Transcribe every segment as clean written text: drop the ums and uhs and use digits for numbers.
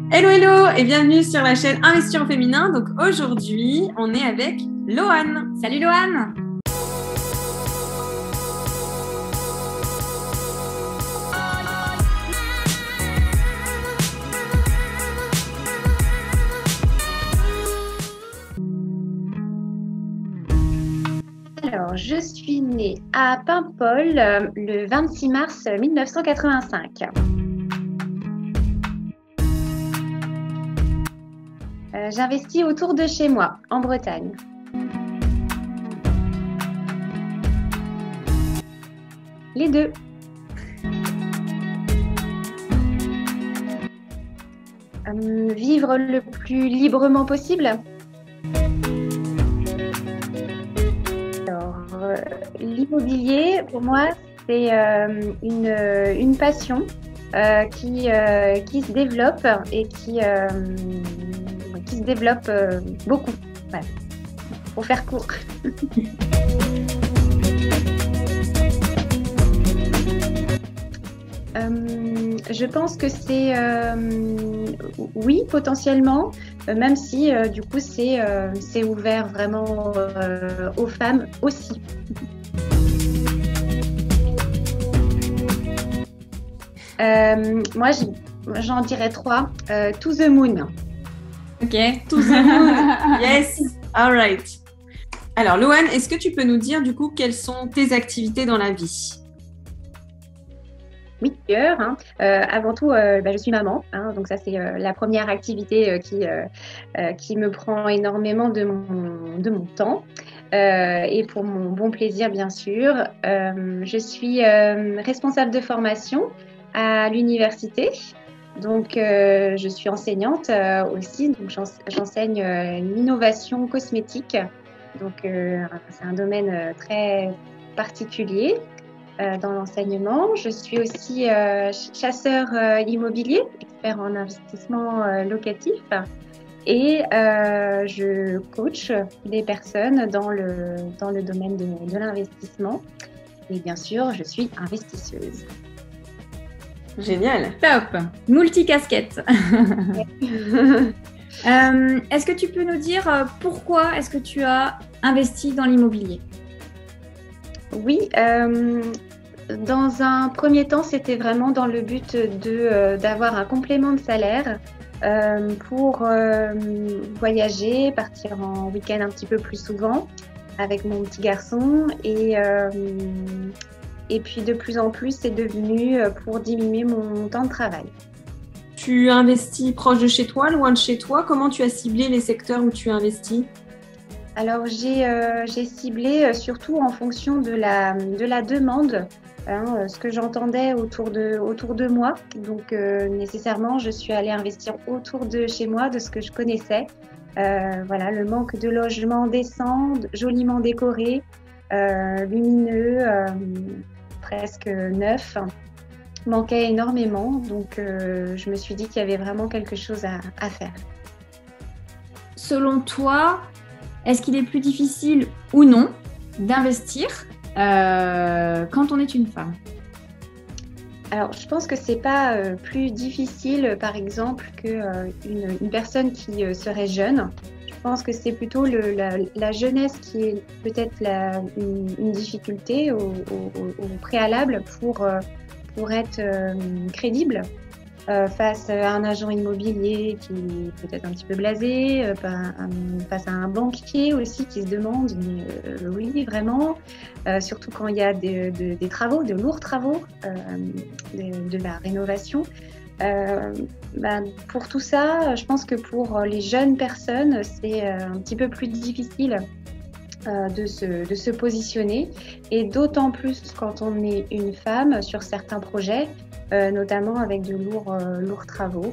Hello, hello et bienvenue sur la chaîne Investir en féminin. Donc aujourd'hui, on est avec Loane. Salut Loane. Alors, je suis née à Paimpol le 26 mars 1985. J'investis autour de chez moi, en Bretagne. Les deux. Vivre le plus librement possible. Alors, l'immobilier, pour moi, c'est une passion qui se développe et qui se développe beaucoup. Ouais. Pour faire court. Je pense que c'est oui, potentiellement, même si du coup c'est ouvert vraiment aux femmes aussi. Moi, j'en dirais 3. To the moon. Ok, to the moon. Yes, all right. Alors Loane, est-ce que tu peux nous dire du coup quelles sont tes activités dans la vie? Oui, d'ailleurs, avant tout, je suis maman, donc ça c'est la première activité qui me prend énormément de mon temps et pour mon bon plaisir bien sûr. Je suis responsable de formation à l'université, donc je suis enseignante aussi, donc j'enseigne l'innovation cosmétique, donc c'est un domaine très particulier. Dans l'enseignement. Je suis aussi chasseur immobilier, expert en investissement locatif et je coach des personnes dans le domaine de l'investissement. Et bien sûr, je suis investisseuse. Génial. Top. Multicasquette. Est-ce que tu peux nous dire pourquoi est-ce que tu as investi dans l'immobilier? Oui, dans un premier temps, c'était vraiment dans le but d'avoir un complément de salaire pour voyager, partir en week-end un petit peu plus souvent avec mon petit garçon. Et puis de plus en plus, c'est devenu pour diminuer mon temps de travail. Tu investis proche de chez toi, loin de chez toi? Comment tu as ciblé les secteurs où tu investis? Alors, j'ai ciblé surtout en fonction de la demande, ce que j'entendais autour de moi. Donc, nécessairement, je suis allée investir autour de chez moi, de ce que je connaissais. Voilà, le manque de logements décents, joliment décorés, lumineux, presque neufs, manquait énormément. Donc, je me suis dit qu'il y avait vraiment quelque chose à faire. Selon toi, est-ce qu'il est plus difficile ou non d'investir quand on est une femme? Alors, je pense que c'est pas plus difficile, par exemple, qu'une personne qui serait jeune. Je pense que c'est plutôt la jeunesse qui est peut-être une difficulté au préalable pour être crédible. Face à un agent immobilier qui est peut-être un petit peu blasé, face à un banquier aussi qui se demande, mais oui, vraiment, surtout quand il y a des travaux, de lourds travaux, de la rénovation. Pour tout ça, je pense que pour les jeunes personnes, c'est un petit peu plus difficile de se positionner, et d'autant plus quand on est une femme sur certains projets, notamment avec de lourds travaux.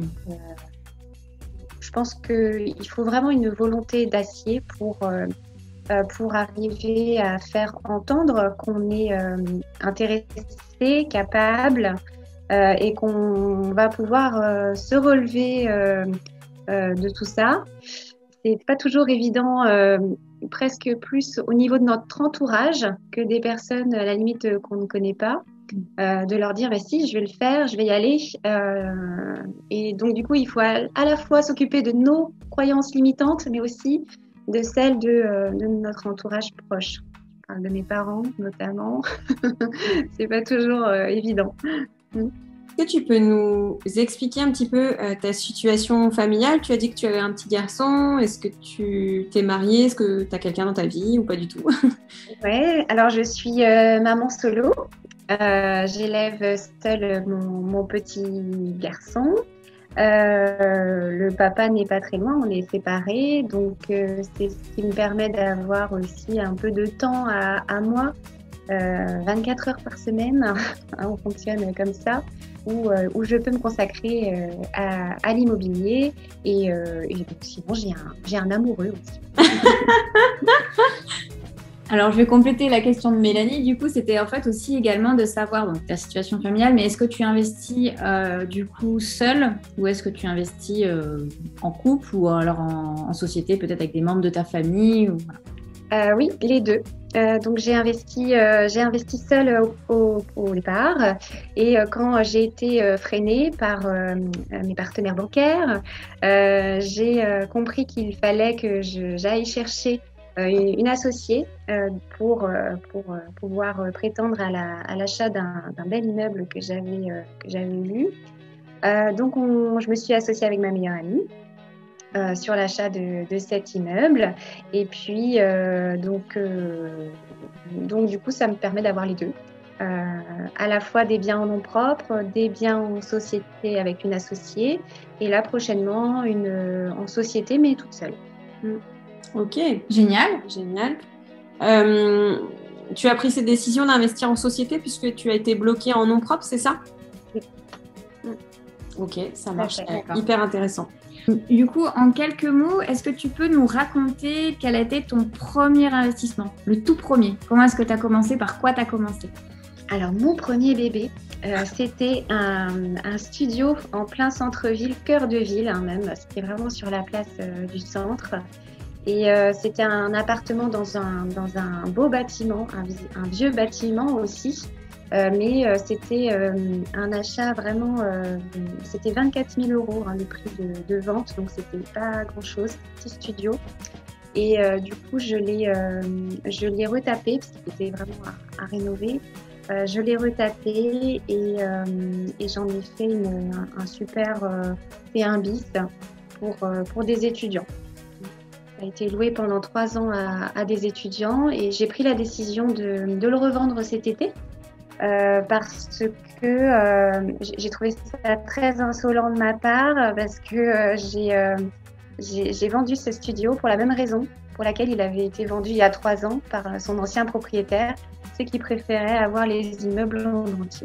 Je pense qu'il faut vraiment une volonté d'acier pour arriver à faire entendre qu'on est intéressé, capable et qu'on va pouvoir se relever de tout ça. C'est pas toujours évident, presque plus au niveau de notre entourage que des personnes à la limite qu'on ne connaît pas. de leur dire, bah, si, je vais le faire, je vais y aller. Et donc, du coup, il faut à la fois s'occuper de nos croyances limitantes, mais aussi de celles de notre entourage proche. Je parle de mes parents, notamment. C'est pas toujours évident. Est-ce que tu peux nous expliquer un petit peu ta situation familiale? Tu as dit que tu avais un petit garçon. Est-ce que tu t'es mariée? Est-ce que tu as quelqu'un dans ta vie ou pas du tout? Ouais, alors je suis maman solo. J'élève seule mon petit garçon. Le papa n'est pas très loin, on est séparés. Donc, c'est ce qui me permet d'avoir aussi un peu de temps à moi. 24 heures par semaine, on fonctionne comme ça, où je peux me consacrer à l'immobilier et donc, sinon j'ai un amoureux aussi. Alors, je vais compléter la question de Mélanie. Du coup, c'était en fait aussi également de savoir donc, ta situation familiale, mais est-ce que tu investis du coup seule ou est-ce que tu investis en couple ou alors en société, peut-être avec des membres de ta famille ou... Oui, les deux. Donc j'ai investi seule au départ et quand j'ai été freinée par mes partenaires bancaires, j'ai compris qu'il fallait que j'aille chercher une associée pour pouvoir prétendre à l'achat d'un bel immeuble que j'avais lu. Donc je me suis associée avec ma meilleure amie. Sur l'achat de cet immeuble. Et puis, donc, du coup, ça me permet d'avoir les deux. À la fois des biens en nom propre, des biens en société avec une associée, et là, prochainement, en société, mais toute seule. Ok, Génial. Génial. Tu as pris cette décision d'investir en société puisque tu as été bloquée en nom propre, c'est ça? Oui. Ok, ça marche. D'accord. Hyper intéressant. Du coup, en quelques mots, est-ce que tu peux nous raconter quel a été ton premier investissement, le tout premier? Comment est-ce que tu as commencé? Par quoi tu as commencé? Alors, mon premier bébé, c'était un studio en plein centre-ville, cœur de ville hein, même. C'était vraiment sur la place du centre. Et c'était un appartement dans un beau bâtiment, un vieux bâtiment aussi. Mais c'était un achat vraiment, c'était 24 000 € hein, le prix de vente, donc c'était pas grand-chose, petit studio. Et du coup, je l'ai retapé, parce qu'il était vraiment à rénover. Je l'ai retapé et j'en ai fait un super P1 bis pour des étudiants. Ça a été loué pendant 3 ans à des étudiants et j'ai pris la décision de le revendre cet été. Parce que j'ai trouvé ça très insolent de ma part parce que j'ai vendu ce studio pour la même raison pour laquelle il avait été vendu il y a 3 ans par son ancien propriétaire, c'est qu'il préférait avoir les immeubles en entier.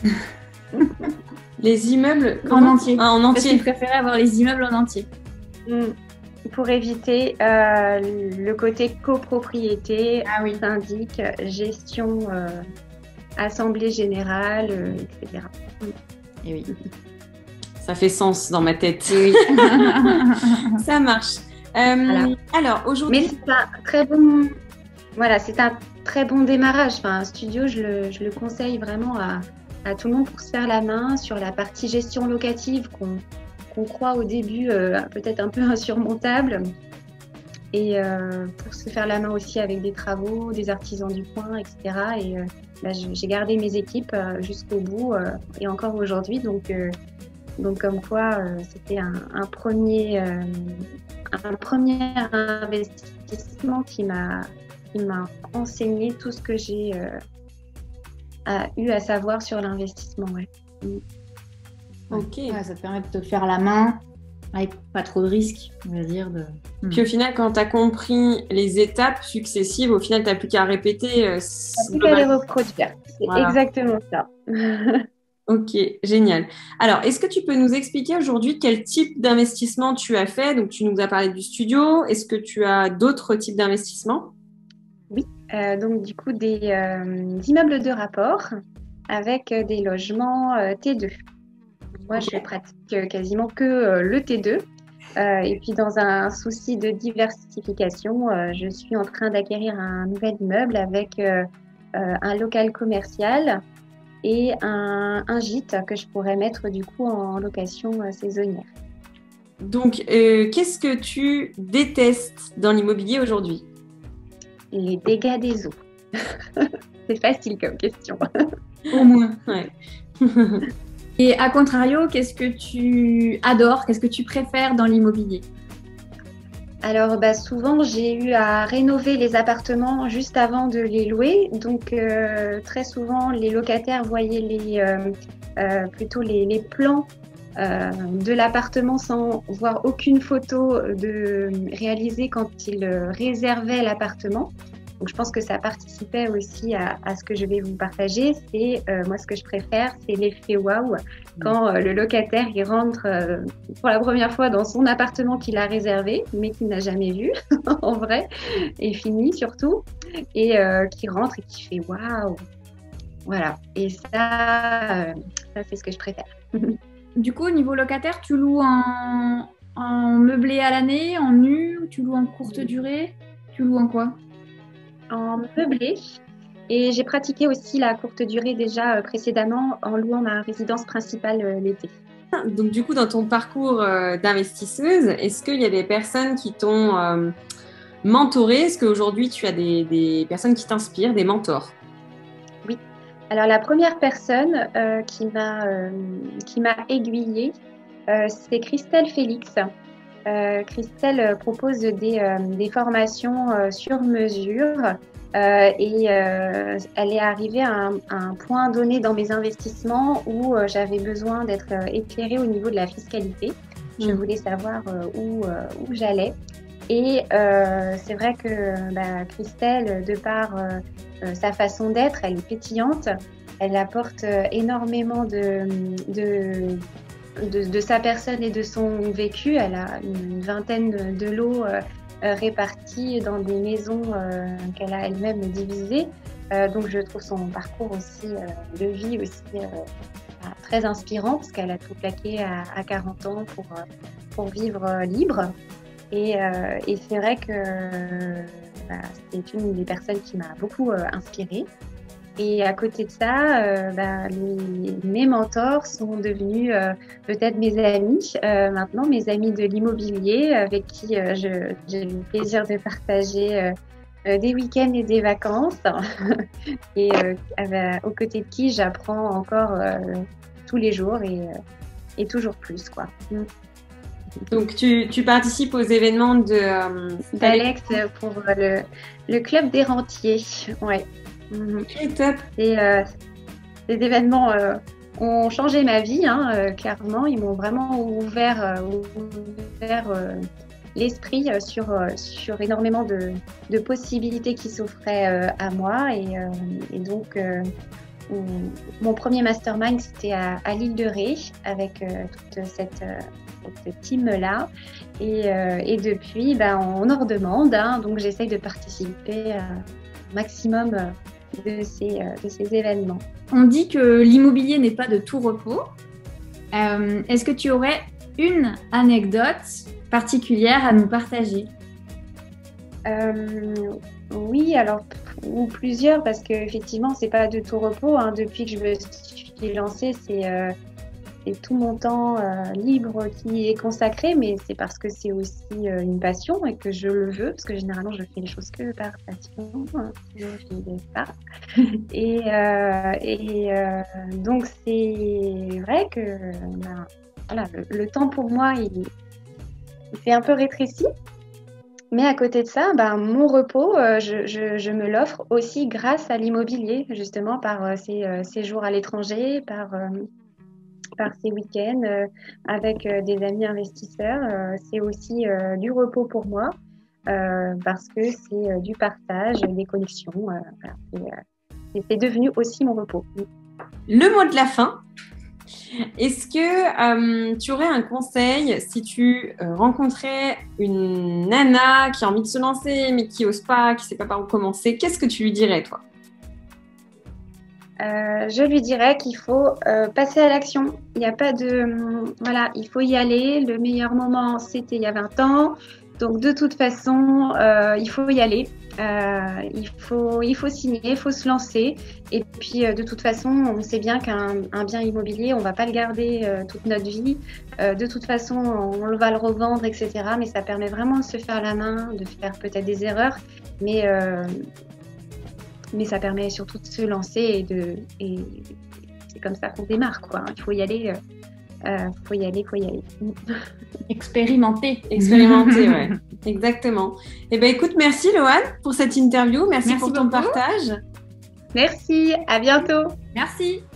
Les immeubles en entier. Ah, en entier. Parce qu'il préférait avoir les immeubles en entier. Pour éviter le côté copropriété, syndic, gestion... Assemblée générale, etc. Et oui. Ça fait sens dans ma tête. Oui. Ça marche. Voilà. Alors, aujourd'hui... Mais c'est un très bon... Voilà, c'est un très bon démarrage. Enfin, un studio, je le conseille vraiment à tout le monde pour se faire la main sur la partie gestion locative qu'on croit au début peut-être un peu insurmontable. Et pour se faire la main aussi avec des travaux, des artisans du coin, etc. Et j'ai gardé mes équipes jusqu'au bout et encore aujourd'hui. Donc comme quoi, c'était un premier investissement qui m'a enseigné tout ce que j'ai eu à savoir sur l'investissement. Ouais. Ok. Ouais, ça te permet de te faire la main avec pas trop de risques, on va dire. Puis au final, quand tu as compris les étapes successives, au final, tu n'as plus qu'à répéter. Tu n'as plus qu'à les reproduire. C'est exactement ça. Ok, génial. Alors, est-ce que tu peux nous expliquer aujourd'hui quel type d'investissement tu as fait? Donc, tu nous as parlé du studio. Est-ce que tu as d'autres types d'investissements? Oui, donc du coup, des immeubles de rapport avec des logements T2. Moi, je pratique quasiment que le T2. Et puis, dans un souci de diversification, je suis en train d'acquérir un nouvel immeuble avec un local commercial et un gîte que je pourrais mettre du coup en location saisonnière. Donc, qu'est-ce que tu détestes dans l'immobilier aujourd'hui? Les dégâts des eaux. C'est facile comme question. Au moins, ouais. Et à contrario, qu'est-ce que tu adores, qu'est-ce que tu préfères dans l'immobilier? Alors, souvent, j'ai eu à rénover les appartements juste avant de les louer. Donc, très souvent, les locataires voyaient plutôt les plans de l'appartement sans voir aucune photo réalisée quand ils réservaient l'appartement. Donc, je pense que ça participait aussi à ce que je vais vous partager. C'est moi, ce que je préfère, c'est l'effet waouh quand le locataire il rentre pour la première fois dans son appartement qu'il a réservé, mais qu'il n'a jamais vu en vrai, et fini surtout, et qui rentre et qui fait waouh. Voilà. Et ça c'est ce que je préfère. Du coup, au niveau locataire, tu loues en meublé à l'année, en nu, tu loues en courte durée, tu loues en quoi? En meublé. Et j'ai pratiqué aussi la courte durée déjà précédemment en louant ma résidence principale l'été. Donc, du coup, dans ton parcours d'investisseuse, est-ce qu'il y a des personnes qui t'ont mentorée? Est-ce qu'aujourd'hui, tu as des personnes qui t'inspirent, des mentors? Oui. Alors, la première personne qui m'a aiguillée, c'est Christelle Félix. Christelle propose des formations sur mesure et elle est arrivée à un point donné dans mes investissements où j'avais besoin d'être éclairée au niveau de la fiscalité. Je voulais savoir où j'allais. Et c'est vrai que Christelle, de par sa façon d'être, elle est pétillante. Elle apporte énormément de sa personne et de son vécu. Elle a une vingtaine de lots répartis dans des maisons qu'elle a elle-même divisées. Donc je trouve son parcours aussi de vie aussi très inspirant parce qu'elle a tout plaqué à 40 ans pour vivre libre. Et c'est vrai que c'est une des personnes qui m'a beaucoup inspirée. Et à côté de ça, mes mentors sont devenus peut-être mes amis, maintenant mes amis de l'immobilier avec qui j'ai le plaisir de partager des week-ends et des vacances et aux côtés de qui j'apprends encore tous les jours et toujours plus, quoi. Donc, tu participes aux événements d'Alex pour le club des rentiers, ouais. Top. Et ces événements ont changé ma vie, clairement. Ils m'ont vraiment ouvert l'esprit sur énormément de possibilités qui s'offraient à moi. Et donc, mon premier mastermind, c'était à l'île de Ré avec toute cette team-là. Et depuis, on en redemande. Donc, j'essaye de participer au maximum de ces événements. On dit que l'immobilier n'est pas de tout repos. Est-ce que tu aurais une anecdote particulière à nous partager? Oui, alors, ou plusieurs, parce qu'effectivement, c'est pas de tout repos. Depuis que je me suis lancée, c'est tout mon temps libre qui est consacré, mais c'est parce que c'est aussi une passion et que je le veux, parce que généralement je fais les choses que par passion, sinon je ne fais pas. Et donc c'est vrai que voilà, le temps pour moi il s'est un peu rétréci, mais à côté de ça, mon repos, je me l'offre aussi grâce à l'immobilier, justement par ces séjours à l'étranger, par ces week-ends avec des amis investisseurs. C'est aussi du repos pour moi parce que c'est du partage, des connexions. Voilà. C'est devenu aussi mon repos. Le mot de la fin. Est-ce que tu aurais un conseil si tu rencontrais une nana qui a envie de se lancer mais qui n'ose pas, qui ne sait pas par où commencer? Qu'est-ce que tu lui dirais, toi? Je lui dirais qu'il faut passer à l'action. Il n'y a pas de... voilà, il faut y aller. Le meilleur moment, c'était il y a 20 ans. Donc de toute façon, il faut y aller. Il faut signer, il faut se lancer. Et puis de toute façon, on sait bien qu'un bien immobilier, on ne va pas le garder toute notre vie. De toute façon, on va le revendre, etc. Mais ça permet vraiment de se faire la main, de faire peut-être des erreurs. Mais ça permet surtout de se lancer et c'est comme ça qu'on démarre, quoi. Il faut y aller. Faut y aller. Expérimenter, ouais. Exactement. Eh ben, écoute, merci Loane pour cette interview. Merci pour ton partage. Merci, à bientôt. Merci.